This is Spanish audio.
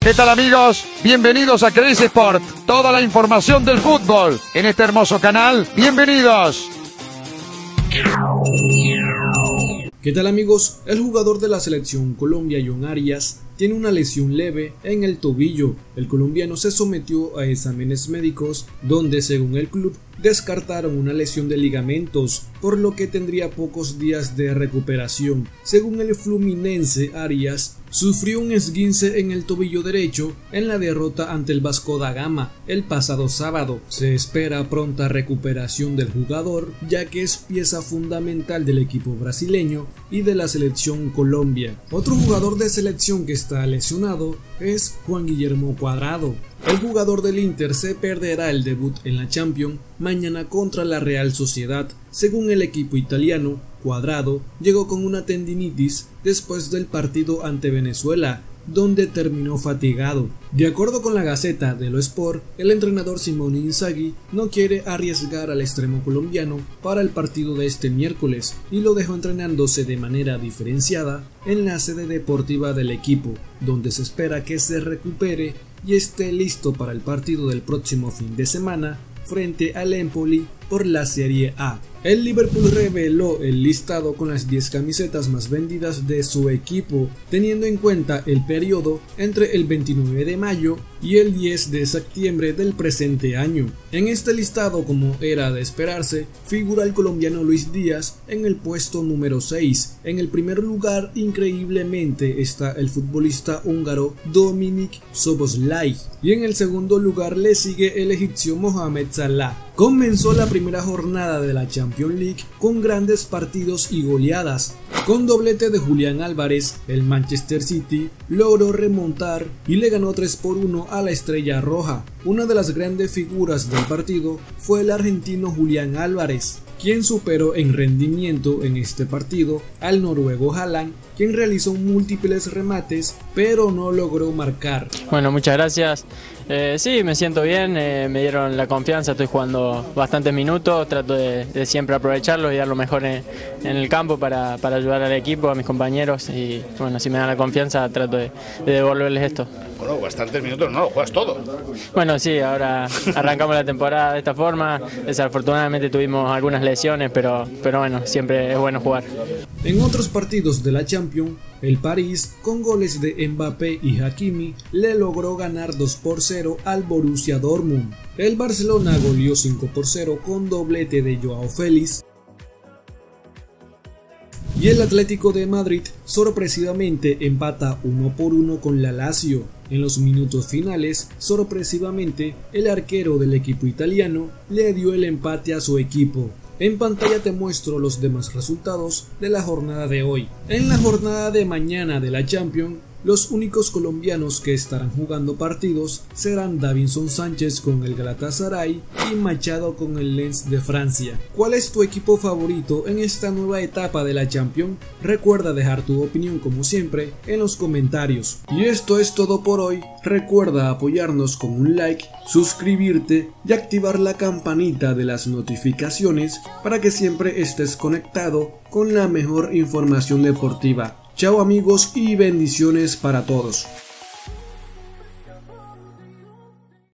¿Qué tal, amigos? Bienvenidos a Crazy Sport, toda la información del fútbol en este hermoso canal. ¡Bienvenidos! ¿Qué tal, amigos? El jugador de la selección Colombia, John Arias, tiene una lesión leve en el tobillo. El colombiano se sometió a exámenes médicos donde, según el club, descartaron una lesión de ligamentos, por lo que tendría pocos días de recuperación. Según el Fluminense, Arias sufrió un esguince en el tobillo derecho en la derrota ante el Vasco da Gama el pasado sábado. Se espera pronta recuperación del jugador, ya que es pieza fundamental del equipo brasileño y de la selección Colombia. Otro jugador de selección que está lesionado es Juan Guillermo Cuadrado. El jugador del Inter se perderá el debut en la Champions mañana contra la Real Sociedad. Según el equipo italiano, Cuadrado llegó con una tendinitis después del partido ante Venezuela, donde terminó fatigado. De acuerdo con la Gaceta dello Sport, el entrenador Simone Inzaghi no quiere arriesgar al extremo colombiano para el partido de este miércoles y lo dejó entrenándose de manera diferenciada en la sede deportiva del equipo, donde se espera que se recupere y esté listo para el partido del próximo fin de semana frente al Empoli por la Serie A. El Liverpool reveló el listado con las 10 camisetas más vendidas de su equipo, teniendo en cuenta el periodo entre el 29 de mayo y el 10 de septiembre del presente año. En este listado, como era de esperarse, figura el colombiano Luis Díaz en el puesto número 6. En el primer lugar, increíblemente, está el futbolista húngaro Dominik Szoboszlai, y en el segundo lugar le sigue el egipcio Mohamed Salah. Comenzó la primera jornada de la Champions League con grandes partidos y goleadas. Con doblete de Julián Álvarez, el Manchester City logró remontar y le ganó 3-1 a la Estrella Roja. Una de las grandes figuras del partido fue el argentino Julián Álvarez, quien superó en rendimiento en este partido al noruego Haaland, quien realizó múltiples remates pero no logró marcar. Bueno, muchas gracias. Sí, me siento bien, me dieron la confianza, estoy jugando bastantes minutos, trato de siempre aprovecharlos y dar lo mejor en el campo para ayudar al equipo, a mis compañeros, y bueno, si me dan la confianza trato de devolverles esto. Bueno, bastantes minutos no, lo juegas todo. Bueno, sí, ahora arrancamos la temporada de esta forma, desafortunadamente tuvimos algunas lesiones, pero bueno, siempre es bueno jugar. En otros partidos de la Champions, el París, con goles de Mbappé y Hakimi, le logró ganar 2-0 al Borussia Dortmund. El Barcelona goleó 5-0 con doblete de Joao Félix. Y el Atlético de Madrid sorpresivamente empata 1-1 con la Lazio. En los minutos finales, sorpresivamente, el arquero del equipo italiano le dio el empate a su equipo. En pantalla te muestro los demás resultados de la jornada de hoy. En la jornada de mañana de la Champions, los únicos colombianos que estarán jugando partidos serán Davinson Sánchez con el Galatasaray y Machado con el Lens de Francia. ¿Cuál es tu equipo favorito en esta nueva etapa de la Champions? Recuerda dejar tu opinión como siempre en los comentarios. Y esto es todo por hoy. Recuerda apoyarnos con un like, suscribirte y activar la campanita de las notificaciones para que siempre estés conectado con la mejor información deportiva. Chao, amigos, y bendiciones para todos.